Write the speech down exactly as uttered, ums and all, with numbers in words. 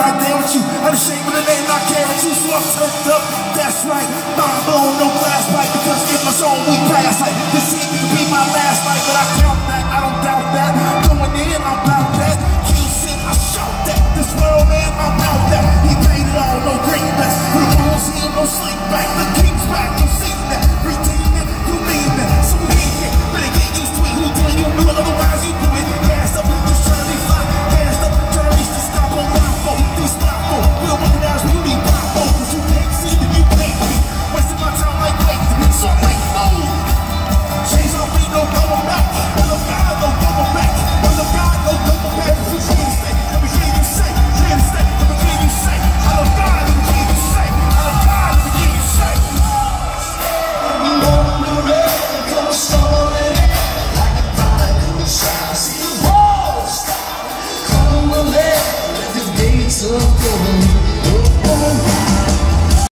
right there with you. I'm ashamed of the name I carry you, so I'm turned up. That's right, mind blown, no glass pipe, because in my zone we pass like this evening could be my last night, but I count